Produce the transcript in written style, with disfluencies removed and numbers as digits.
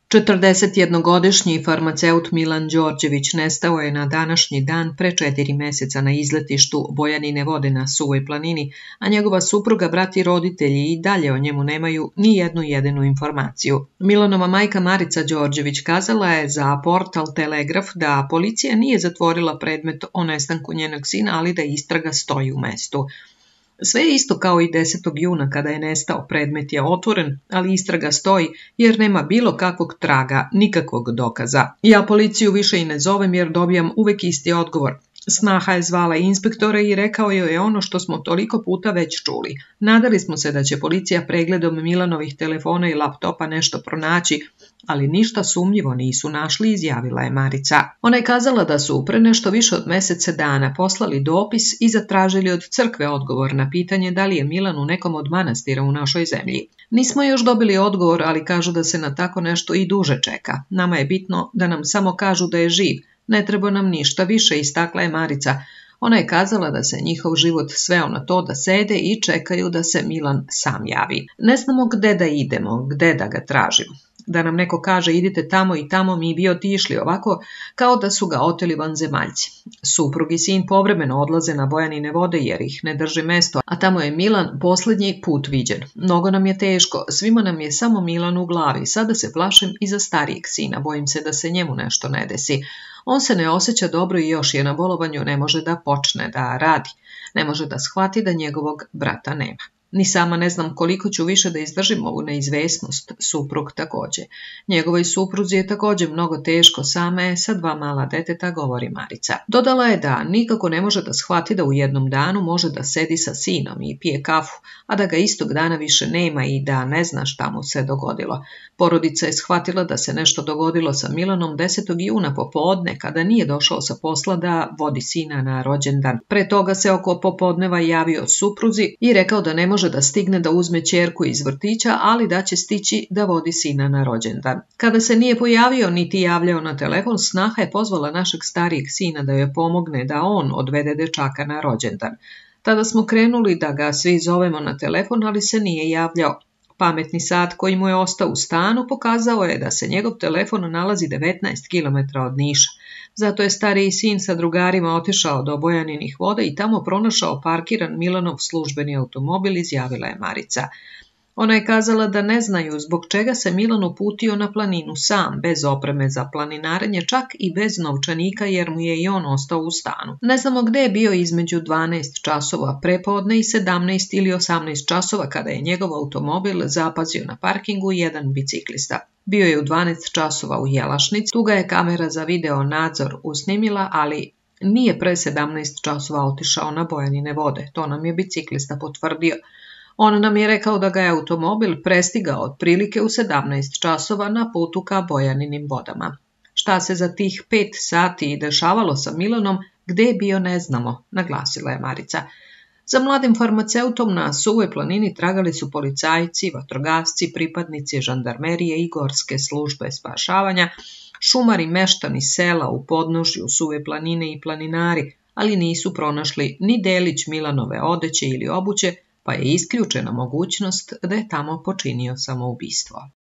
41-godišnji farmaceut Milan Đorđević nestao je na današnji dan pre 4 meseca na izletištu Bojanine Vode na Suvoj planini, a njegova supruga, brat i roditelji i dalje o njemu nemaju ni jednu jedinu informaciju. Milanova majka Marica Đorđević kazala je za portal Telegraf da policija nije zatvorila predmet o nestanku njenog sina, ali da istraga stoji u mestu. Sve je isto kao i 10. juna kada je nestao, predmet je otvoren, ali istraga stoji jer nema bilo kakvog traga, nikakvog dokaza. Ja policiju više i ne zovem jer dobijam uvek isti odgovor. Snaha je zvala inspektora i rekao joj je ono što smo toliko puta već čuli. Nadali smo se da će policija pregledom Milanovih telefona i laptopa nešto pronaći, ali ništa sumnjivo nisu našli, izjavila je Marica. Ona je kazala da su pre nešto više od mesece dana poslali dopis i zatražili od crkve odgovor na pitanje da li je Milan u nekom od manastira u našoj zemlji. Nismo još dobili odgovor, ali kažu da se na tako nešto i duže čeka. Nama je bitno da nam samo kažu da je živ. Ne treba nam ništa više, istakla je Marica. Ona je kazala da se njihov život sveo na to da sede i čekaju da se Milan sam javi. Ne znamo gde da idemo, gde da ga tražimo. Da nam neko kaže idite tamo i tamo, mi bi otišli, ovako kao da su ga oteli vanzemaljci. Suprug i sin povremeno odlaze na Bojanine Vode jer ih ne drži mesto, a tamo je Milan posljednji put viđen. Mnogo nam je teško, svima nam je samo Milan u glavi. Sada se plašim i za starijeg sina, bojim se da se njemu nešto ne desi. On se ne osjeća dobro i još je na bolovanju, ne može da počne da radi. Ne može da shvati da njegovog brata nema. Ni sama ne znam koliko ću više da izdržim ovu neizvesnost, suprug takođe. Njegovoj supruzi je takođe mnogo teško, sama je sa 2 mala deteta, govori Marica. Dodala je da nikako ne može da shvati da u jednom danu može da sedi sa sinom i pije kafu, a da ga istog dana više nema i da ne zna šta mu se dogodilo. Porodica je shvatila da se nešto dogodilo sa Milanom 10. juna popodne, kada nije došao sa posla da vodi sina na rođendan. Pre toga se oko popodneva javio supruzi i rekao da ne može da stigne da uzme ćerku iz vrtića, ali da će stići da vodi sina na rođendan. Kada se nije pojavio niti javljao na telefon, snaha je pozvala našeg starijeg sina da joj pomogne da on odvede dečaka na rođendan. Tada smo krenuli da ga svi zovemo na telefon, ali se nije javljao. Pametni sat koji mu je ostao u stanu pokazao je da se njegov telefon nalazi 19 km od Niša. Zato je stariji sin sa drugarima otišao do Bojaninih Voda i tamo pronašao parkiran Milanov službeni automobil, izjavila je Marica. Ona je kazala da ne znaju zbog čega se Milan uputio na planinu sam, bez opreme za planinarenje, čak i bez novčanika jer mu je i on ostao u stanu. Ne znamo gde je bio između 12 časova prepodne i 17 ili 18 časova kada je njegov automobil zapazio na parkingu jedan biciklista. Bio je u 12 časova u Jelašnici, tu ga je kamera za video nadzor usnimila, ali nije pre 17 časova otišao na Bojanine Vode, to nam je biciklista potvrdio. On nam je rekao da ga je automobil prestigao otprilike u 17 časova na putu ka Bojaninim Vodama. Šta se za tih 5 sati dešavalo sa Milanom, gde je bio ne znamo, naglasila je Marica. Za mladim farmaceutom na Suvoj planini tragali su policajci, vatrogasci, pripadnici žandarmerije i gorske službe spašavanja, šumari, meštani sela u podnožju Suve planine i planinari, ali nisu pronašli ni delić Milanove odeće ili obuće, pa je isključena mogućnost da je tamo počinio samoubistvo.